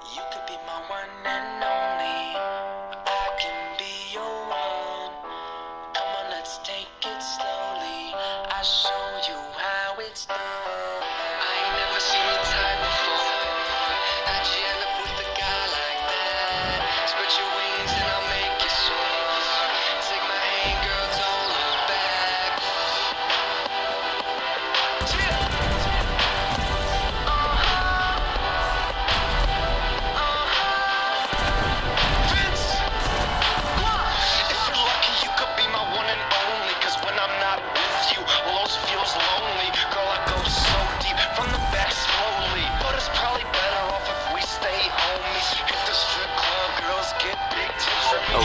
You could be my one and only. I can be your one. Come on, let's take it slowly. I'll show you how it's done. I ain't never seen your type before. How'd you end up with a guy like that? Spread your wings and I'll make you soar. Take my hand, girl, don't look back. If you're lucky, you could be my one and only. 'Cause when I'm not with you, Los feels lonely. Girl, I go so deep from the back slowly. But it's probably better off if we stay homies. Hit the strip club, girls get big tips from me.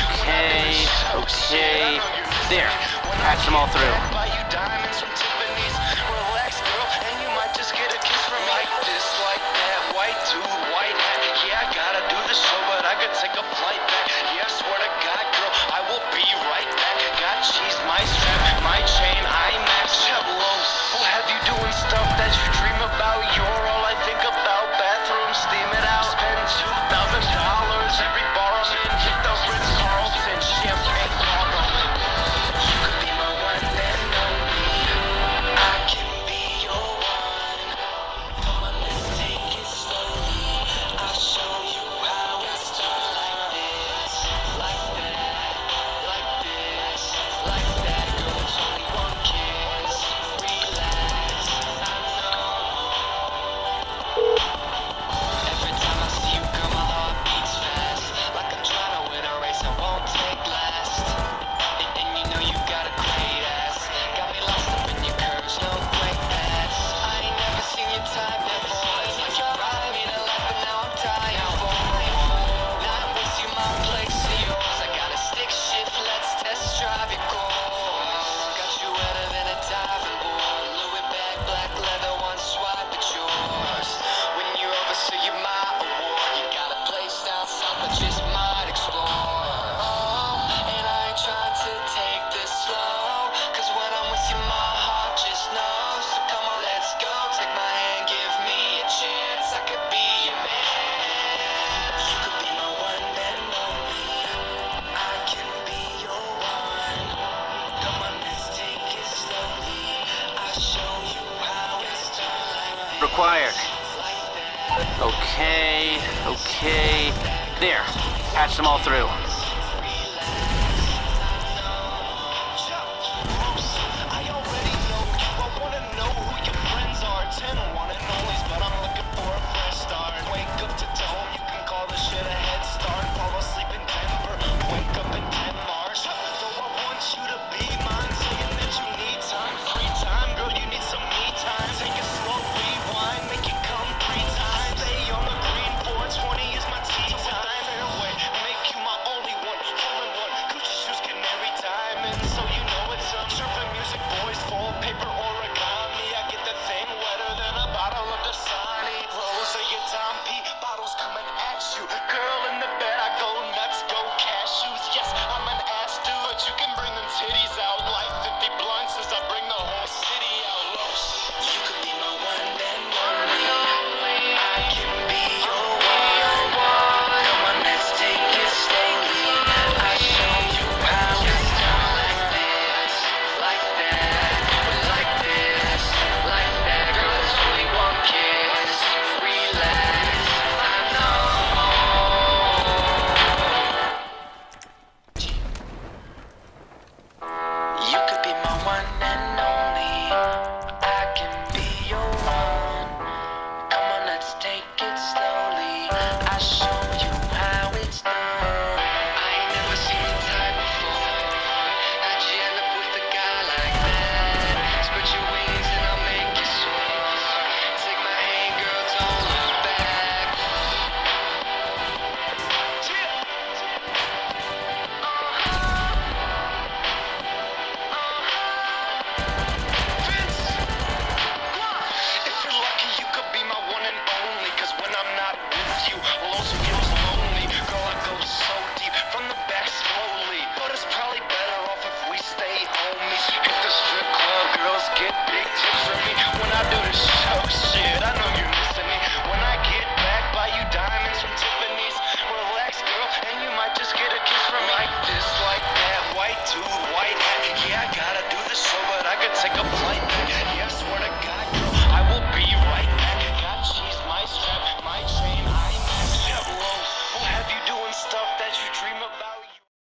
Okay. There. Patch them all through. Buy you diamonds from Tiffany's. Relax, girl, and you might just get a kiss from me. Like this, like that, white dude, white hat. Yeah, I gotta do the show, but I could take a flight back. Yeah, I swear to God, girl, I will be right back. Got cheese, my strap, my chain, I match. Hello, who have you doing stuff that you dream about? You're all I think about. Bathroom, steam it out. Spend $2,000 every bar I'm in. Hit the Ritz Carlton, champagne bottle. You could be my one and only. I can be your one. Come on, let's take it slowly. I'll show you how it's done. Like this, like that, like this, like that. Girl, it's only one kiss. Relax, I know. Every time I see you, girl, my heart beats fast. Like I'm trying to win a race I won't take last. And you know you got a great ass. Got me lost up in your curves, no great ass. I ain't never seen your type before. It's like you brought me to life, but now I'm dying for more. Not with you, my place or yours. I got a stick shift, let's test drive your course. Got you wetter than a diving board. Louis bag, black leather, one swipe at yours. When you're over, so you're my award. You got a place down south, but just might explore. And I ain't trying to take this slow. 'Cause when I'm with you, my heart just knows. So come on, let's go. Take my hand, give me a chance. I could be your man. You could be my one and only. I can be your one. Come on, let's take it slowly. I'll show you how it's done. Required. Like that. Okay. There. Patch them all through.